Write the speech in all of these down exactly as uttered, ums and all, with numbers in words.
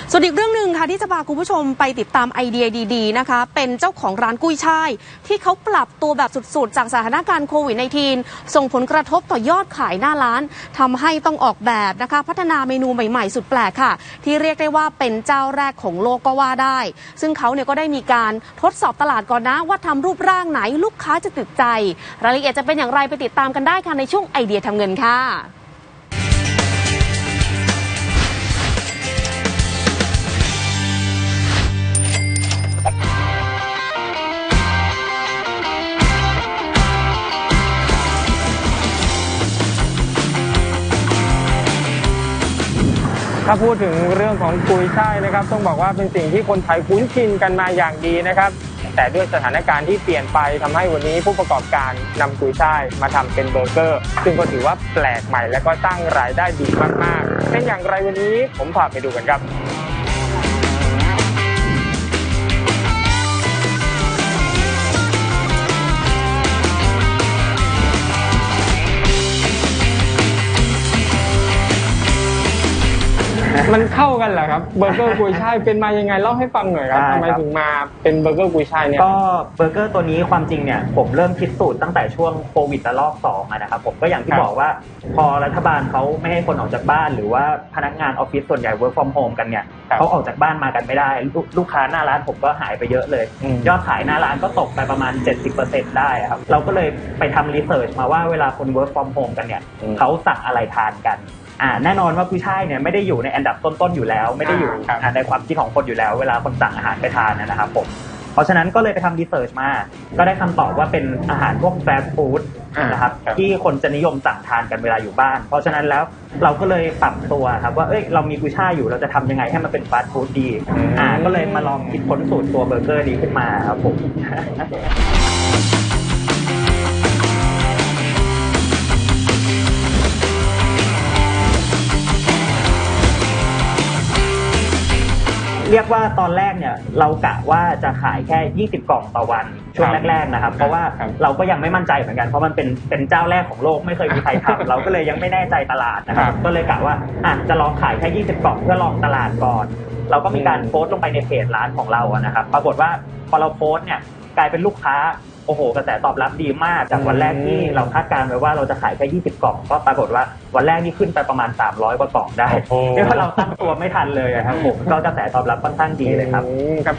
ส่วนอีกเรื่องหนึ่งค่ะที่จะพาคุณผู้ชมไปติดตามไอเดียดีๆนะคะเป็นเจ้าของร้านกุ้ยช่ายที่เขาปรับตัวแบบสุดๆจากสถานการณ์โควิด สิบเก้า ส่งผลกระทบต่อยอดขายหน้าร้านทำให้ต้องออกแบบนะคะพัฒนาเมนูใหม่ๆสุดแปลกค่ะที่เรียกได้ว่าเป็นเจ้าแรกของโลกก็ว่าได้ซึ่งเขาเนี่ยก็ได้มีการทดสอบตลาดก่อนนะว่าทำรูปร่างไหนลูกค้าจะติดใจรายละเอียดจะเป็นอย่างไรไปติดตามกันได้ค่ะในช่วงไอเดียทำเงินค่ะถ้าพูดถึงเรื่องของกุยช่ายนะครับต้องบอกว่าเป็นสิ่งที่คนไทยคุ้นชินกันมาอย่างดีนะครับแต่ด้วยสถานการณ์ที่เปลี่ยนไปทำให้วันนี้ผู้ประกอบการนำกุยช่ายมาทำเป็นเบอร์เกอร์ซึ่งก็ถือว่าแปลกใหม่และก็สร้างรายได้ดีมากๆเป็นอย่างไรวันนี้ผมพาไปดูกันครับมันเข้ากันเหรอครับเบอร์เกอร์กุยช่ายเป็นมายังไงเล่าให้ฟังหน่อยครับทำไมถึงมาเป็นเบอร์เกอร์กุยช่ายเนี่ยก็เบอร์เกอร์ตัวนี้ความจริงเนี่ยผมเริ่มคิดสูตรตั้งแต่ช่วงโควิดระลอกสองนะครับผมก็อย่างที่บอกว่าพอรัฐบาลเขาไม่ให้คนออกจากบ้านหรือว่าพนักงานออฟฟิศส่วนใหญ่ work from home กันเนี่ยเขาออกจากบ้านมากันไม่ได้ลูกค้าหน้าร้านผมก็หายไปเยอะเลยยอดขายหน้าร้านก็ตกไปประมาณ เจ็ดสิบเปอร์เซ็นต์ ได้ครับเราก็เลยไปทำรีเสิร์ชมาว่าเวลาคน work from home กันเนี่ยเขาสั่งอะไรทานกันอ่าแน่นอนว่ากุยช่ายเนี่ยไม่ได้อยู่ในอันดับต้นๆอยู่แล้วไม่ได้อยู่ในความคิดของคนอยู่แล้วเวลาคนสั่งอาหารไปทานนะครับผมเพราะฉะนั้นก็เลยไปทำรีเสิร์ชมาก็ได้คำตอบว่าเป็นอาหารพวกฟาสต์ฟู้ดนะครับที่คนจะนิยมสั่งทานกันเวลาอยู่บ้านเพราะฉะนั้นแล้วเราก็เลยปรับตัวครับว่าเอ้ยเรามีกุยช่ายอยู่เราจะทำยังไงให้มันเป็นฟาสต์ฟู้ดดีอ่าก็เลยมาลองคิดค้นสูตรตัวเบอร์เกอร์นี้ขึ้นมาครับผมเรียกว่าตอนแรกเนี่ยเรากะว่าจะขายแค่ยี่สิบกล่องต่อวันช่วงแรกๆนะครับเพราะว่าเราก็ยังไม่มั่นใจเหมือนกันเพราะมันเป็นเป็นเจ้าแรกของโลกไม่เคยมีใครทำเราก็เลยยังไม่แน่ใจตลาดนะครับก็เลยกะว่าอ่ะจะลองขายแค่ยี่สิบกล่องเพื่อลองตลาดก่อนเราก็มีการโพสต์ลงไปในเพจร้านของเรานะครับปรากฏว่าพอเราโพสต์เนี่ยกลายเป็นลูกค้าโอ้โหกระแสตอบรับดีมากจากวันแรกที่เราคาดการณ์ไว้ว่าเราจะขายแค่ยี่สิบกล่องก็ปรากฏว่าวันแรกนี่ขึ้นไปประมาณสามร้อยกว่ากล่องได้เรียกว่าเราตั้งตัวไม่ทันเลยครับผมก็กระแสตอบรับค่อนข้างดีเลยครับครับ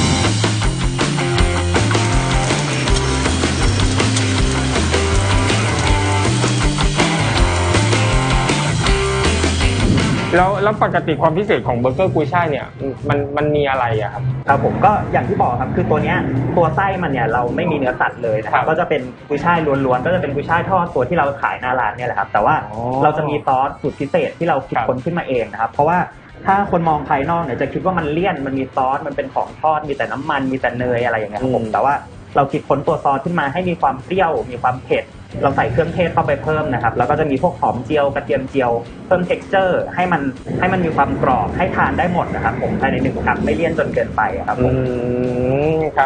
แล้วแล้วปกติความพิเศษของเบอร์เกอร์กุยช่ายเนี่ยมันมันมีอะไรอะครับครับผมก็อย่างที่บอกครับคือตัวเนี้ยตัวไส้มันเนี่ยเราไม่มีเนื้อสัตว์เลยนะครับก็จะเป็นกุยช่ายล้วนๆก็จะเป็นกุยช่ายทอดตัวที่เราขายหน้าร้านเนี่ยแหละครับแต่ว่าเราจะมีซอสสูตรพิเศษที่เราคิดค้นขึ้นมาเองนะครับเพราะว่าถ้าคนมองภายนอกเนี่ยจะคิดว่ามันเลี่ยนมันมีซอสมันเป็นของทอดมีแต่น้ำมันมีแต่เนยอะไรอย่างเงี้ยครับผมแต่ว่าเราคิดค้นตัวซอสขึ้นมาให้มีความเปรี้ยวมีความเผ็ดเราใส่เครื่องเทศเข้าไปเพิ่มนะครับแล้วก็จะมีพวกหอมเจียวกระเทียมเจียวเพิ่ม texture ให้มันให้มันมีความกรอบให้ทานได้หมดนะครับผมภายในหนึ่งคำไม่เลี่ยนจนเกินไปครับผมครับ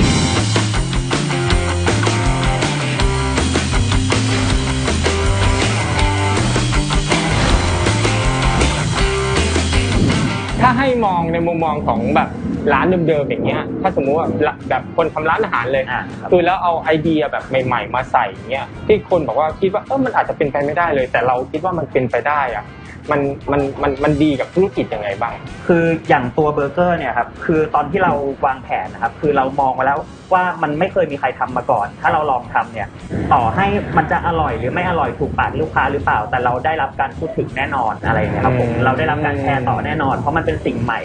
ถ้าให้มองในมุมมองของแบบร้านเดิมๆอย่างเงี้ยถ้าสมมุติว่าแบบคนทำร้านอาหารเลยคือแล้วเอาไอเดียแบบใหม่ๆมาใส่เงี้ยที่คนบอกว่าคิดว่าเออมันอาจจะเป็นไปไม่ได้เลยแต่เราคิดว่ามันเป็นไปได้อะมันมันมันมันดีกับธุรกิจยังไงบ้างคืออย่างตัวเบอร์เกอร์เนี่ยครับคือตอนที่เราวางแผนนะครับคือเรามองมาแล้วว่ามันไม่เคยมีใครทำมาก่อนถ้าเราลองทำเนี่ยต่อให้มันจะอร่อยหรือไม่อร่อยถูกปากลูกค้าหรือเปล่าแต่เราได้รับการพูดถึงแน่นอนอะไรอย่างเงี้ยครับผมเราได้รับการแชร์ต่อแน่นอนเพราะมันเป็นสิ่งใหม่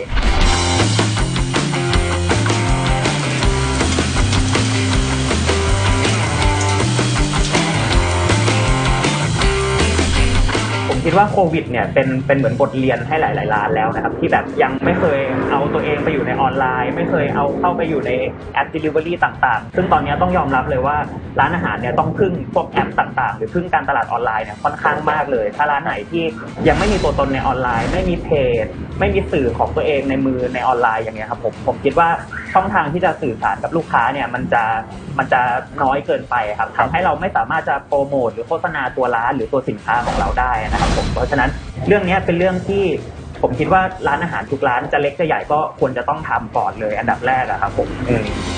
คิดว่าโควิดเนี่ยเป็นเป็นเหมือนบทเรียนให้หลายๆร้านแล้วนะครับที่แบบยังไม่เคยเอาตัวเองไปอยู่ในออนไลน์ไม่เคยเอาเข้าไปอยู่ในแอป delivery ต่างๆซึ่งตอนนี้ต้องยอมรับเลยว่าร้านอาหารเนี่ยต้องพึ่งพวกแอปต่างๆหรือพึ่งการตลาดออนไลน์เนี่ยค่อนข้างมากเลยถ้าร้านไหนที่ยังไม่มีตัวตนในออนไลน์ไม่มีเพจไม่มีสื่อของตัวเองในมือในออนไลน์อย่างเงี้ยครับผมผมคิดว่าช่องทางที่จะสื่อสารกับลูกค้าเนี่ยมันจะมันจะน้อยเกินไปครับทำให้เราไม่สามารถจะโปรโมทหรือโฆษณาตัวร้านหรือตัวสินค้าของเราได้นะครับผมเพราะฉะนั้นเรื่องนี้เป็นเรื่องที่ผผมคิดว่าร้านอาหารทุกร้านจะเล็กจะใหญ่ก็ควรจะต้องทำก่อนเลยอันดับแรกอะครับผมอืม